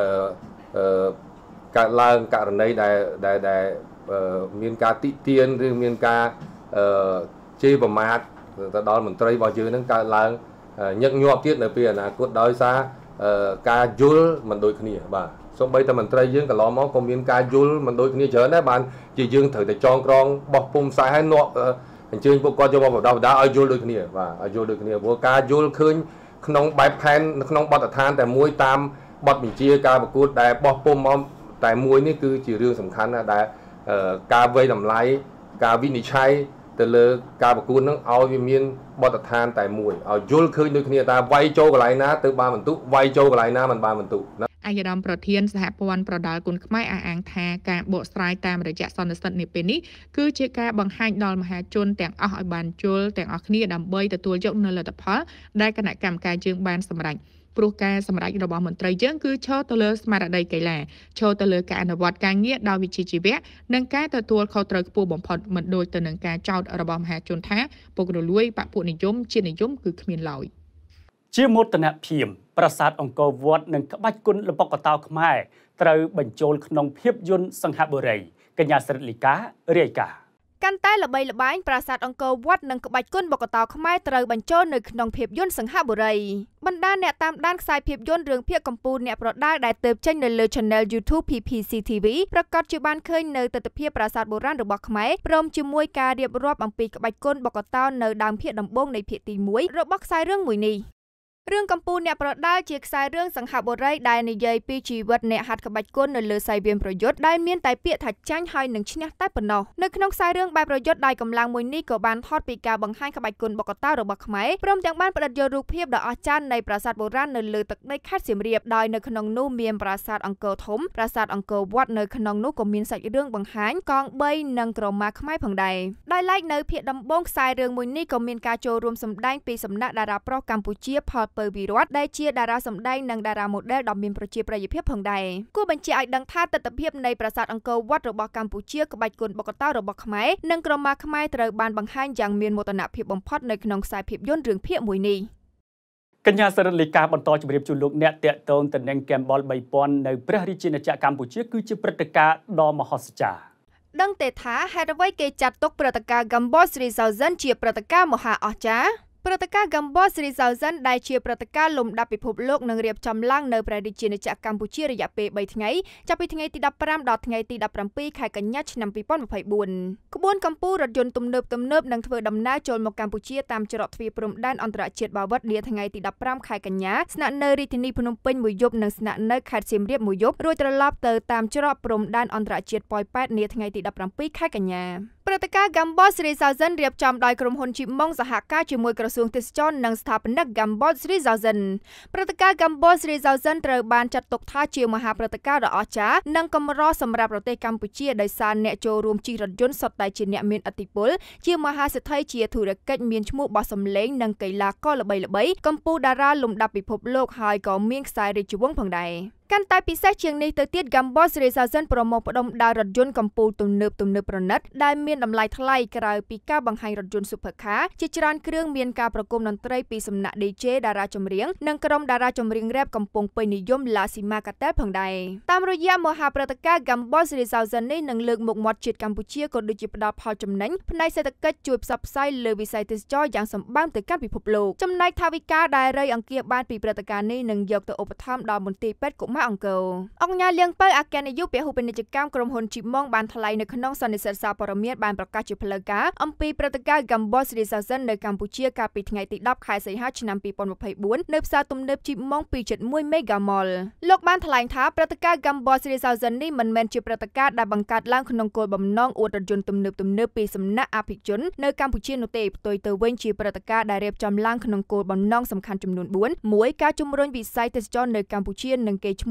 កើតឡើងករណីដែលដែលដែលមានការតិទៀនឬមានការជេរប្រមាថទៅដល់មន្ត្រីរបស់យើងនឹងកើតឡើងញឹកញាប់ទៀតនៅពេលអនាគតដោយសារការយល់មិនដូចគ្នាបាទសូម្បីតែមន្ត្រីយើងកន្លងមកក៏មានការយល់មិនដូចគ្នាច្រើនដែរបានជាយើងត្រូវតែចងក្រងបោះពុំផ្សាយឲ្យនាំអញ្ជើញពួកគាត់យកមកបណ្ដោះបណ្ដាលឲ្យយល់ដូចគ្នាបាទឲ្យយល់ដូចគ្នាព្រោះការយល់ឃើញក្នុងបែបផែនក្នុងបទដ្ឋានតែមួយតាមបទបញ្ជាការប្រកួតដែលបោះពុំមកតែមួយនេះគឺជារឿងសំខាន់ណាស់ដែលការវិយតម្លៃការវិនិច្ឆ័យទៅលើការប្រកួតនឹងឲ្យវាមានបទដ្ឋានតែមួយឲ្យយល់ឃើញដូចគ្នាថាវាយចូលកន្លែងណាទៅបានបន្ទុកវាយចូលកន្លែងណាមិនបានបន្ទុកអាយដាមប្រធានសហព័ន្ធប្រដាល់គុណខ្មែរអះអាងថាការបកស្រាយតាមរយៈសន្និសីទនេះពេលនេះគឺជាការបង្ហាញដល់មហាជនទាំងអស់ឲ្យបានយល់ទាំងអស់គ្នាដើម្បីទទួលយកនូវលទ្ធផលដែលគណៈកម្មការយើងបានសម្រេចព្រោះការសម្រេចរបស់មន្ត្រីយើងគឺឈរទៅលើស្មារតីកីឡាឈរទៅលើការអនុវត្តការងារដោយវិជ្ជាជីវៈនិងការទទួលខុសត្រូវខ្ពស់បំផុតមិនដូចទៅនឹងការចោទរបស់មហាជនថាពុករលួយបពុនិយមជាតិនិយមគឺគ្មានឡើយជាមោទនភាពប្រាសាទអង្គរវត្តនិងក្បាច់គុនល្បុក្កតោខ្មែរត្រូវបញ្ចូលក្នុងភាពយន្តសង្ហបុរីកញ្ញាស្រិតលីការាយការណ៍កាន់តែល្បីល្បាញប្រាសាទអង្គរវត្តនិងក្បាច់គុនល្បុក្កតោខ្មែរត្រូវបញ្ចូលនៅក្នុងភាពយន្តសង្ហបុរីបណ្ដាអ្នកតាមដានខ្សែភាពយន្តរឿងភាគកម្ពុជាអ្នកប្រដាល់ដែលទើបចេញនៅលើ Channel YouTube พี พี ซี ที វី ប្រកាសជាបានឃើញនៅទស្សនវិជ្ជាប្រាសាទបុរាណរបស់ខ្មែរព្រមជាមួយការរៀបរាប់អំពីក្បាច់គុនល្បុក្កតោនៅដើមភាគដំបូងនៃភាគទីមួយរបស់ខ្សែរឿងមួយនេះរឿងកម្ពុជាអ្នកប្រដាល់ជាខ្សែរឿងសង្ហបុរីដែលនិយាយពីជីវិតអ្នកហាត់ក្បាច់គុននៅលើសៃវៀនប្រយុទ្ធដែលមានតែពាក្យថាចាញ់ហើយនឹងឈ្នះតែប៉ុណ្ណោះនៅក្នុងខ្សែរឿងបែបប្រយុទ្ធដោយកម្លាំងមួយនេះក៏បានថតពីការបង្ហាញក្បាច់គុនល្បុក្កតោរបស់ខ្មែរព្រមទាំងបានផ្តិតយករូបភាពដ៏អស្ចារ្យនៃប្រាសាទបុរាណនៅលើទឹកដីខេត្តសៀមរាបដោយនៅក្នុងនោះមានប្រាសាទអង្គរធំប្រាសាទអង្គរវត្តនៅក្នុងនោះក៏មានសាច់រឿងបង្ហាញកងបីនិងក្រមាខ្មែរផងដែរដោយឡែកនៅភាគដំបូងខ្សែរឿងមួយនេះក៏មានការចូលរួមសម្ដែងពីសំណាក់តារាប្រុសកម្ពុជាផលពៅវិរតដែលជាតារាសម្ដែងនិងតារាម៉ូដែលដ៏មានប្រជាប្រិយភាពផងដែរគួរបញ្ជាក់ឲ្យដឹងថាទស្សនវិជ្ជានៃប្រាសាទអង្គរវត្តរបស់កម្ពុជាក្បាច់គុនល្បុក្កតោរបស់ខ្មែរនិងក្រមាខ្មែរត្រូវបានបង្ហាញយ៉ាងមានមោទនភាពបំផុតនៅក្នុងខ្សែភាពយន្តរឿងភាគមួយនេះកញ្ញាសរិទ្ធលីកាបន្តជម្រាបជូនលោកអ្នកតាក់ទងទៅនឹងហ្គេមបលបីពាន់នៅព្រះរាជាណាចក្រកម្ពុជាគឺជាព្រឹត្តិការណ៍ដ៏មហោស្ចារ្យដឹងទេថាហេតុអ្វីគេចាត់ទុកព្រឹត្តិការណ៍ Gumball Three Thousand ជាព្រឹត្តិការណ៍មហាអស្ចារ្យព្រឹត្តិការណ៍ Gumball Three Thousand ដែលជាព្រឹត្តិការណ៍លំដាប់ពិភពលោកនឹងរៀបចំឡើងនៅព្រះរាជាណាចក្រកម្ពុជារយៈពេលបីថ្ងៃចាប់ពីថ្ងៃទីដប់ប្រាំដល់ថ្ងៃទីដប់ប្រាំពីរខែកញ្ញាឆ្នាំពីរពាន់ម្ភៃបួនក្បួនកម្ពុជារថយន្តទំនើបទំនើបនឹងធ្វើដំណើរចូលមកកម្ពុជាតាមច្រកទ្វារព្រំដែនអន្តរជាតិបាវិតនាថ្ងៃទីដប់ប្រាំខែកញ្ញាស្នាក់នៅរាជធានីភ្នំពេញមួយយប់និងស្នាក់នៅខេត្តសៀមរាបមួយយប់រួចត្រឡប់ទៅតាមច្រកព្រំដែនអន្តរជាតិប៉ោយប៉ែតនាថ្ងៃទីដប់ប្រាំពីរខែកញ្ញាព្រឹត្តិការណ៍ Gumball Three Thousand រៀបចំដោយក្រុមហ៊ុន Chimong សហការជាមួយក្រសួងទេសចរនិងស្ថាបនិក Gumball Three Thousand ព្រឹត្តិការណ៍ Gumball Three Thousand ត្រូវបានចាត់ទុកថាជាមហាព្រឹត្តិការណ៍ដ៏អស្ចារ្យនិងកម្រសម្រាប់ប្រទេសកម្ពុជាដោយសារអ្នកចូលរួមជិះរថយន្តសុទ្ធតែជាអ្នកមានឥទ្ធិពលជាមហាសេដ្ឋីជាធុរកិច្ចមានឈ្មោះបោះសម្លេងនិងកីឡាករល្បីៗកម្ពុជាតារាលំដាប់ពិភពលោកហើយក៏មានខ្សែរាជវង្សផងដែរកាន់តែពិសេសជាងនេះទៅទៀត Gumball Three Thousand ប្រមូលផ្ដុំដោយរថយន្តកម្ពុជាទំនើបទំនើបប្រណិតដែលមានតម្លៃថ្លៃក្រៅពីការបង្ហាញរថយន្ត Supercar ជាច្រើនគ្រឿងមានការប្រគំតន្ត្រីពីសំណាក់ ឌី ជេ តារាចម្រៀងនិងក្រុមតារាចម្រៀងរ៉េបកំពុងពេញនិយម La Sima Cartel ផងដែរតាមរយៈមហាព្រឹត្តិការណ៍ Gumball Three Thousand នេះនឹងលើកមុខមាត់ជាតិកម្ពុជាក៏ដូចជាផ្ដល់ផលចំណេញផ្នែកសេដ្ឋកិច្ចជួយផ្សព្វផ្សាយលើវិស័យទេសចរយ៉ាងសម្បើមទៅកាន់ពិភពលោកចំណែកថវិកាដែលរៃអង្គាសបានពីព្រឹត្តិការណ៍នេះនឹងយកទៅឧបត្ថម្ភដល់មន្ទីរពេទ្យកុមារអង្គរអង្គការលៀងពៅអគ្គនាយកពហុពាណិជ្ជកម្មក្រុមហ៊ុន Chimong បានថ្លែងនៅក្នុងសន្និសីទសារព័ត៌មានបានប្រកាសជាផ្លូវការអំពីព្រឹត្តិការណ៍ Gumball Three Thousand នៅកម្ពុជាកាលពីថ្ងៃទីដប់ខែសីហាឆ្នាំពីរពាន់ម្ភៃបួននៅផ្សារទំនើប Chimong ពីរជិតមួយ Mega Mall លោកបានថ្លែងថាព្រឹត្តិការណ៍ Gumball Three Thousand នេះមិនមែនជាព្រឹត្តិការណ៍ដែលបង្កើតឡើងក្នុងគោលបំណងអួតរថយន្តទំនើបទំនើបពីសំណាក់អភិជននៅកម្ពុជានោះទេផ្ទុយទៅវិញជាព្រឹត្តិការណ៍ដែលរៀបចំឡើងក្នុងគោលបំណងសំខាន់ចំនួនបួន មួយការជំរុញវិស័យទេសចរនៅកម្ពុជានិងកេរ្តិ៍ឈ្មោះ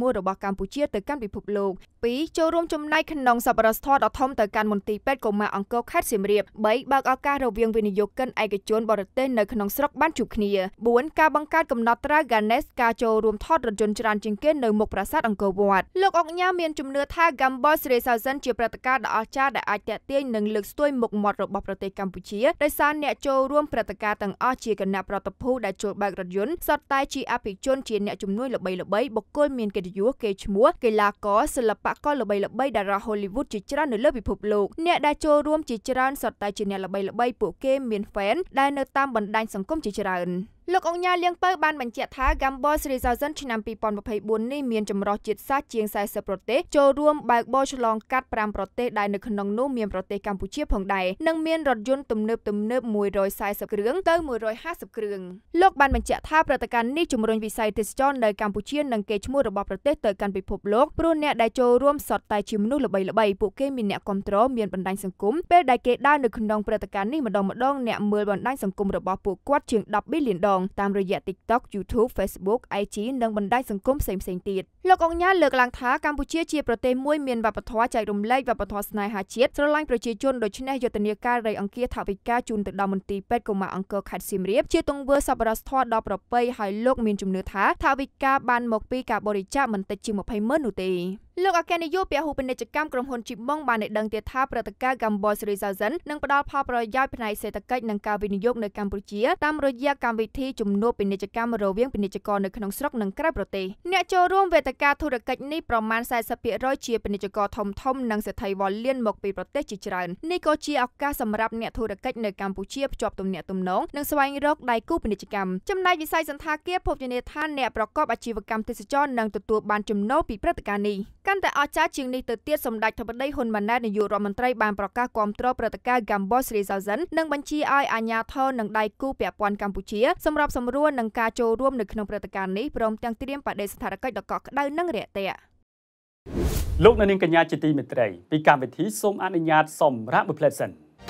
ឈ្មោះរបស់កម្ពុជាទៅកាន់ពិភពលោកពីរចូលរួមចំណែកក្នុងសប្បុរសធម៌ដ៏ធំទៅកាន់មន្ទីរពេទ្យកុមារអង្គរខេត្តសៀមរាបបីបើកឱកាសរវាងវិនិយោគិនឯកជនបរទេសនៅក្នុងស្រុកបានជួបគ្នាបួនការបង្កើតកំណត់ត្រា Ganesh ការចូលរួមថតរថយន្តច្រើនជាងគេនៅមុខប្រាសាទអង្គរវត្តលោកអុកញ៉ាមានជំនឿថា Gambol Sri Thousand ជាព្រឹត្តិការណ៍ដ៏អស្ចារ្យដែលអាចទាក់ទាញនិងលើកស្ទួយមុខមាត់របស់ប្រទេសកម្ពុជាដោយសារអ្នកចូលរួមព្រឹត្តិការណ៍ទាំងអស់ជាគណៈប្រតិភូដែលចូលបើករថយន្តសុទ្ធតែជាអភិជនជាអ្នកជំនួយល្បីៗបុគ្គលមានកិត្តិយសកេរ្តិ៍ឈ្មោះកីឡាករសិល្បករល្បីៗតារា Hollywood ជាច្រើននៅលើពិភពលោកអ្នកដែលចូលរួមជាច្រើនសុទ្ធតែជាអ្នកល្បីៗពួកគេមាន fan ដែលនៅតាមបណ្ដាញសង្គមជាច្រើនលោកអង្ញាលៀងពៅបានបញ្ជាក់ថា Gambol Sri Thousand ឆ្នាំពីរពាន់ម្ភៃបួននេះមានចម្រុះជាតិសាសន៍ជាងសែសិបប្រទេសចូលរួមបើកបរឆ្លងកាត់ប្រាំប្រទេសដែលនៅក្នុងនោះមានប្រទេសកម្ពុជាផងដែរនិងមានរថយន្តទំនើបទំនើបមួយរយសែសិបគ្រឿងទៅមួយរយហាសិបគ្រឿងលោកបានបញ្ជាក់ថាព្រឹត្តិការណ៍នេះជំរុញវិស័យទេសចរនៅកម្ពុជានិងកេរ្តិ៍ឈ្មោះរបស់ប្រទេសទៅកាន់ពិភពលោកព្រោះអ្នកដែលចូលរួមសុទ្ធតែជាមនុស្សល្បីៗពួកគេមានអ្នកគាំទ្រមានបណ្ដាញសង្គមពេលដែលគេដើរនៅក្នុងព្រឹត្តិការណ៍នេះម្ដងម្ដងអ្នកមើលបណ្ដាញសង្គមរបស់ពួកគាត់ជាងដប់ប៊ីលានដងតាមរយៈTikTok, YouTube, Facebook, I G និងបណ្ដាញសង្គមផ្សេងៗទៀតលោកអង្ញាលើកឡើងថាកម្ពុជាជាប្រទេសមួយមានវប្បធម៌ចែករំលែកវប្បធម៌ស្នេហាជាតិស្រឡាញ់ប្រជាជនដូច្នេះយុទ្ធនាការរៃអង្គាសថវិកាជូនទៅដល់មន្ទីរពេទ្យកុមារអង្គរខេត្តសៀមរាបជាទង្វើសប្បុរសធម៌ដ៏ប្រពៃហើយលោកមានជំនឿថាថវិកាបានមកពីការបរិច្ចាគមិនតិចជាងម្ភៃម៉ឺននោះទេលោកអគ្គនាយកពហុពាណិជ្ជកម្មក្រុមហ៊ុនជីម៉ុងបានឲ្យដឹងទៀតថាព្រឹត្តិការណ៍ Gambol Sri Thousand នឹងផ្ដល់ផលប្រយោជន៍ផ្នែកសេដ្ឋកិច្ចនិងការវិនិយោគនៅកម្ពុជាតាមរយៈកម្មវិធីជំនួបពាណិជ្ជកម្មរវាងពាណិជ្ជករនៅក្នុងស្រុកនិងក្រៅប្រទេសអ្នកចូលរួមវេទិកាធុរកិច្ចនេះប្រមាណសែសិបភាគរយជាពាណិជ្ជករធំៗនិងសេដ្ឋីវ៉លលានមកពីប្រទេសជាច្រើននេះក៏ជាឱកាសសម្រាប់អ្នកធុរកិច្ចនៅកម្ពុជាភ្ជាប់ទំនាក់ទំនងនិងស្វែងរកដៃគូពាណិជ្ជកម្មចំណែកវិស័យសន្តាគារភោជនីយដ្ឋានអ្នកប្រកបអាជីវកម្មទេសចរនឹងទទួលបានចំណូលពីព្រឹត្តិការណ៍នេះកាន់តែអស្ចារ្យជាងនេះទៅទៀតសម្ដេចធិបតីហ៊ុនម៉ាណែតនាយករដ្ឋមន្ត្រីបានប្រកាសគាំទ្រព្រឹត្តិការណ៍ Gambol Sri Thousand និងបញ្ជាឲ្យអាជ្ញាធរនិងដៃគូពាក់ព័ន្ធកម្ពុជាសម្រាប់សម្រួលនឹងការចូលរួមនៅក្នុងព្រឹត្តិការណ៍នេះព្រមទាំងត្រៀមបដិសណ្ឋារកិច្ចដ៏កក់ក្ដៅនិងរាក់ទាក់លោកនាងកញ្ញាជាទីមេត្រីពីកម្មវិធីសូមអនុញ្ញាតសម្រាប់មួយផ្លែសិន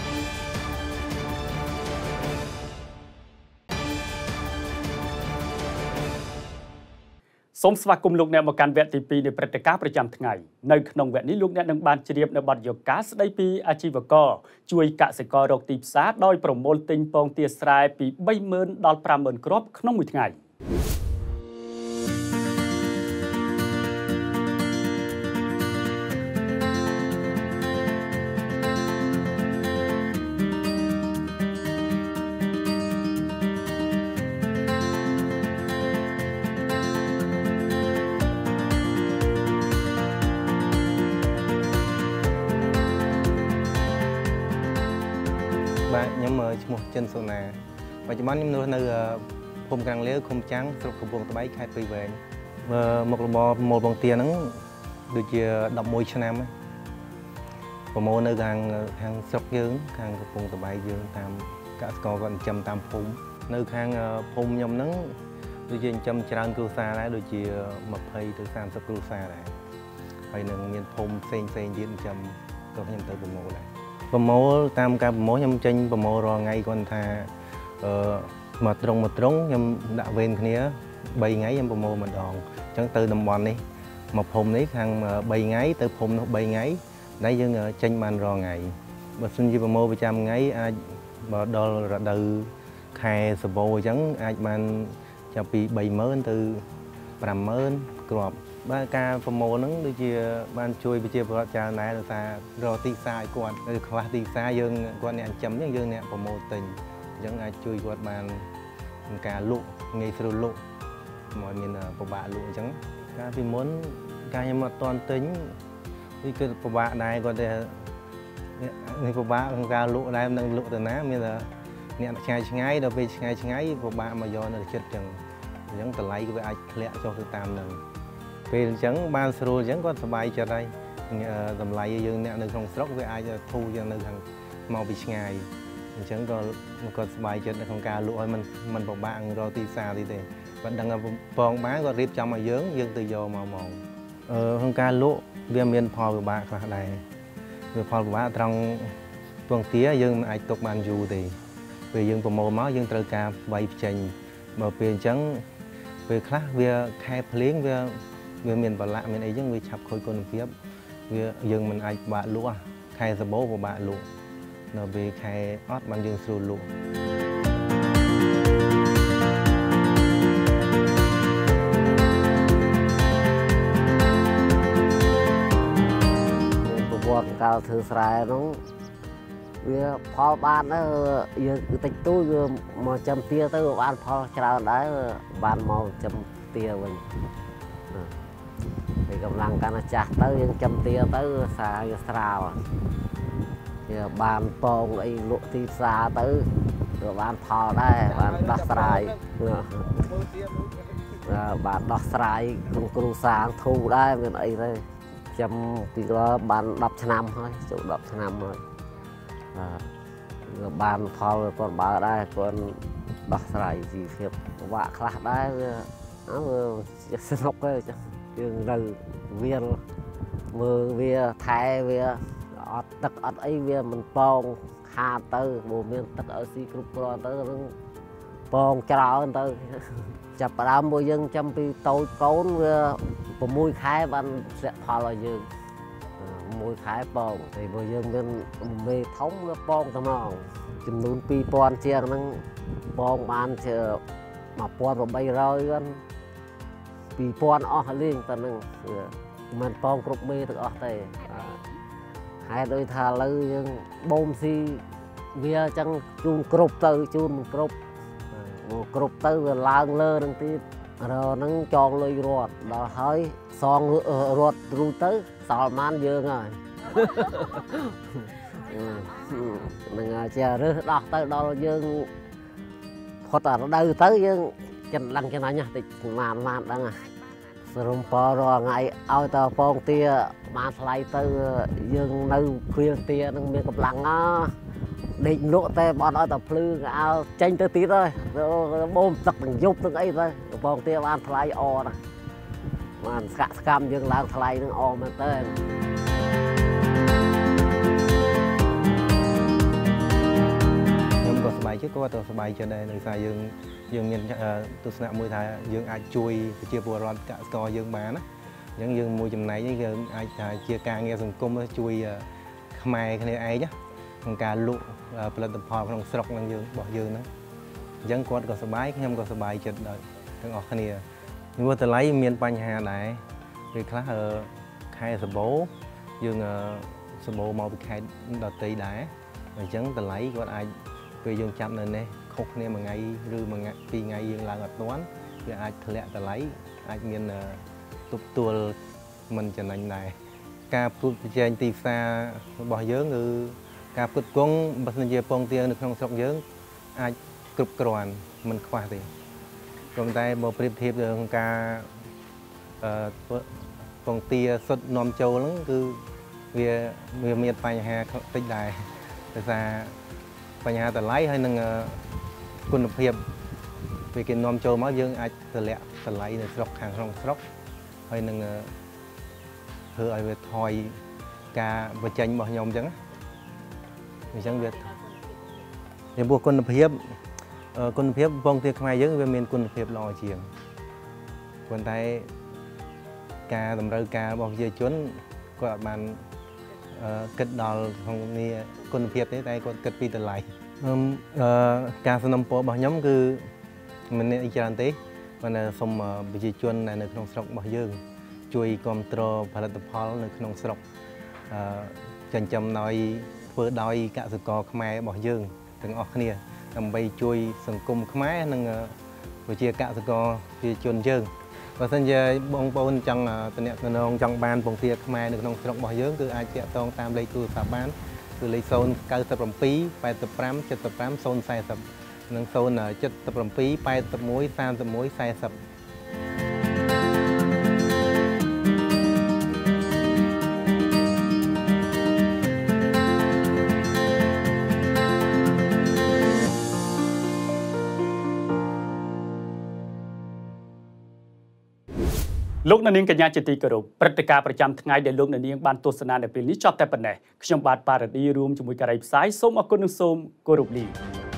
សូមស្វាគមន៍លោកអ្នកមកកាន់វគ្គទីពីរនៃព្រឹត្តិការណ៍ប្រចាំថ្ងៃនៅក្នុងវគ្គនេះលោកអ្នកនឹងបានជ្រាបនៅបទយោការស្ដីពីអាជីវករជួយកសិកររកទីផ្សារដោយប្រមូលទិញពងទាស្រែពីបីម៉ឺនដល់ប្រាំម៉ឺនគ្រាប់ក្នុងមួយថ្ងៃបាទខ្ញុំឈ្មោះចិនសូណាបច្ចុប្បន្នខ្ញុំនៅនៅភូមិកាំងលាវឃុំចាំងស្រុកកំពង់ត្បៃខេត្តព្រៃវែងមុខរបរប្រមូលពងទាហ្នឹងដូចជាដប់មួយឆ្នាំហើយប្រមូលនៅខាងខាងស្រុកយើងខាងកំពង់ត្បៃយើងតាមកសិករគាត់ចិញ្ចឹមតាមភូមិនៅខាងភូមិខ្ញុំហ្នឹងដូចជាចិញ្ចឹមច្រើនគ្រួសារដែរដូចជាម្ភៃទៅសាមសិបគ្រួសារដែរហើយនឹងមានភូមិផ្សេងផ្សេងទៀតចិញ្ចឹមក៏ខ្ញុំទៅប្រមូលដែរប្រមូលតាមការប្រមូលខ្ញុំចេញប្រមូលរាល់ថ្ងៃគាត់ថាអឺមកត្រង់មកត្រង់ខ្ញុំដាក់វេនគ្នាបីថ្ងៃខ្ញុំប្រមូលម្ដងអញ្ចឹងទៅតំបន់នេះមកភូមិនេះខាងបីថ្ងៃទៅភូមិនោះបីថ្ងៃដែលយើងចេញបានរាល់ថ្ងៃបើសិនជាប្រមូលប្រចាំថ្ងៃអាចបើដល់រដូវខែសបោអញ្ចឹងអាចបានចាប់ពីបីម៉ឺនទៅប្រាំម៉ឺនគ្រាប់បាទការប្រមូលហ្នឹងដូចជាបានជួយប្រជាពលរដ្ឋច្រើនដែរដោយសាររកទីផ្សារឲ្យគាត់ឬខ្វះទីផ្សារយើងគាត់អ្នកចិញ្ចឹមអញ្ចឹងយើងអ្នកប្រមូលទិញអញ្ចឹងអាចជួយគាត់បានក្នុងការលក់ងាយស្រួលលក់មកមានពិបាកលក់អញ្ចឹងកាលពីមុនការខ្ញុំអត់ទាន់ទិញវាគឺពិបាកដែរគាត់តែនេះពិបាកក្នុងការលក់ដែរនឹងលក់ទៅណាមានតែអ្នកឆ្ងាយឆ្ងាយដល់ពេលឆ្ងាយឆ្ងាយពិបាកមកយកនៅចិត្តអញ្ចឹងអញ្ចឹងតម្លៃគឺវាអាចធ្លាក់ចុះទៅតាមនឹងពេលអញ្ចឹងបានស្រួលអញ្ចឹងគាត់សប្បាយចិត្តហើយតម្លៃយើងអ្នកនៅក្នុងស្រុកវាអាចធូរយ៉ាងនៅខាងមកពីឆ្ងាយអញ្ចឹងក៏គាត់សប្បាយចិត្តនៅក្នុងការលក់ឲ្យมันมันពិបាករកទីផ្សារទីទេគាត់ដឹងថាពងបានគាត់រៀបចំឲ្យយើងយើងទៅយកមកមកអឺក្នុងការលក់វាមានផលពិបាកខ្លះដែរវាផលពិបាកត្រង់ពងទាយើងមិនអាចទុកបានយូរទេពេលយើងប្រមូលមកយើងត្រូវការវាយចេញបើពេលអញ្ចឹងពេលខ្លះវាខែភ្លៀងវាវាមានបលាក់មានអីចឹងវាឆាប់ខូចគុណភាពវាយើងមិនអាចបាក់លក់ខែសម្បូរក៏បាក់លក់នៅពេលខែអត់បានយើងស្រួលលក់ប្រវត្តិកាលធ្វើស្រែនោះវាផលបានទៅយើងតិចតួចវាមកចាំទាទៅបានផលច្រើនដែរបានមកចាំទាវិញពេលកម្លាំងកាន់តែចាស់ទៅយើងចាំទាទៅសារវាស្រាលវាបានពងអីលក់ទីផ្សារទៅក៏បានផលដែរបានដោះស្រាយបានដោះស្រាយក្នុងគ្រូសាងធូរដែរមានអីទេចាំពីក៏បានដប់ឆ្នាំហើយចូលដប់ឆ្នាំហើយបានផលគាត់បើដែរគាត់ដោះស្រាយជីវភាពពិបាកខ្លះដែរវាអើស្នុកទេចាយើងនៅវាមើលវាថែវាអត់ទឹកអត់អីវាមិនពងខាតទៅបើមានទឹកឲ្យស៊ីគ្រប់គ្រាន់ទៅនឹងពងច្រើនទៅចាប់ផ្ដើមមួយយើងចាំពីតូចកូនវា6ខែបានស្លាក់ផលឲ្យយើងមួយខែពងតែបើយើងមានមេធំវាពងត្មងចំនួនពីរពាន់ជាងហ្នឹងពងបានជាmột nghìn tám trămហ្នឹងពីរពាន់អស់លេងតែហ្នឹងមិនពងគ្រប់មេទាំងអស់ទេហើយដូចថាឥឡូវយើងបូមស៊ីវាអញ្ចឹងជូនគ្រប់ទៅជូនមិនគ្រប់គ្រប់ទៅវាឡើងលើនឹងទៀតរហ្នឹងចងលុយរត់ដល់ហើយសងរត់រួចទៅសល់បានយើងហើយនឹងជារើសដោះទៅដល់យើងផុតអារដូវទៅយើងចិនឡើងចំណាញ់តិចបានបានដឹងសរុបពររាល់ថ្ងៃឲ្យតពងទាបានថ្លៃទៅយើងនៅគ្រាទានឹងមានកម្លាំងណាដេកលក់តែបត់ឲ្យតភ្លឺអើចេញទៅទៀតហើយបូមទឹកនឹងយប់នឹងអីទៅពងទាបានថ្លៃអណាបានស្កាក់ស្កាំយើងឡើងថ្លៃនឹងអមែនតើខ្ញុំក៏សប្បាយចិត្តគាត់ក៏សប្បាយចិត្តដែរដោយសារយើងយើងមានទស្សនៈមួយថាយើងអាចជួយប្រជាពលរដ្ឋកសិករយើងបានណាអញ្ចឹងយើងមួយចំណែកនេះយើងអាចថាជាការងារសង្គមជួយខ្មែរគ្នាឯងក្នុងការលក់ផលិតផលក្នុងស្រុកនឹងយើងរបស់យើងហ្នឹងអញ្ចឹងគាត់ក៏សប្បាយខ្ញុំក៏សប្បាយចិត្តដែរទាំងអស់គ្នាព្រោះតម្លៃមានបញ្ហាដែរពេលខ្លះខែសម្បូរយើងសម្បូរមកពីខេត្តដទៃដែរអញ្ចឹងតម្លៃគាត់អាចពេលយើងចាប់នៅនេះខុសគ្នាមួយថ្ងៃឬមួយថ្ងៃពីរថ្ងៃយើងឡើងអត់ទាន់វាអាចធ្លាក់តម្លៃអាចមានទប់ទួលមិនចំណេញដែរការប្រកួតប្រជែងទីផ្សាររបស់យើងគឺការផ្គត់ផ្គង់បើសិនជាពងទានៅក្នុងស្រុកយើងអាចគ្រប់គ្រាន់មិនខ្វះទេប៉ុន្តែបើប្រៀបធៀបនឹងការពងទាសុទ្ធនាំចូលហ្នឹងគឺវាវាមានបញ្ហាតិចដែរដោយសារបញ្ហាតម្លៃហើយនឹងគុណភាពពេលគេនាំចូលមកយើងអាចតម្លាក់តម្លៃនៅស្រុកខាងក្នុងស្រុកហើយនឹងធ្វើឲ្យវាថយការបញ្ចេញរបស់ខ្ញុំអញ្ចឹងអញ្ចឹងវាចំពោះគុណភាពគុណភាពពងទាខ្មែរយើងវាមានគុណភាពល្អជាងប៉ុន្តែការតម្រូវការរបស់ប្រជាជនគាត់អត់បានគិតដល់ក្នុងនេះគុណភាពទេតែគាត់គិតពីតម្លៃការសំណូមពររបស់ខ្ញុំគឺមិនមានអីច្រើនទេប៉ុន្តែសូមប្រជាជននៅក្នុងស្រុករបស់យើងជួយគាំទ្រផលិតផលនៅក្នុងស្រុកចិញ្ចឹមដោយធ្វើដោយកសិករខ្មែររបស់យើងទាំងអស់គ្នាដើម្បីជួយសង្គមខ្មែរនិងប្រជាកសិករប្រជាជនយើងបើសិនជាបងប្អូនចង់តំណែងចង់បានពងទាខ្មែរនៅក្នុងស្រុករបស់យើងគឺអាចទាក់ទងតាមលេខទូរស័ព្ទបានគឺលេខศูนย์ เก้า เจ็ด แปด ห้า เจ็ด ห้า ศูนย์ สี่ ศูนย์និង ศูนย์ เจ็ด แปด แปด สาม หนึ่ง สี่ ศูนย์លោកនាងកញ្ញាជាទីគោរពព្រឹត្តិការណ៍ប្រចាំថ្ងៃដែលលោកនាងបានទស្សនានៅពេលនេះចប់តែប៉ុណ្ណេះខ្ញុំបាទប៉ារ៉ាឌីរួមជាមួយការីផ្សាយសូមអរគុណនិងសូមគោរពលា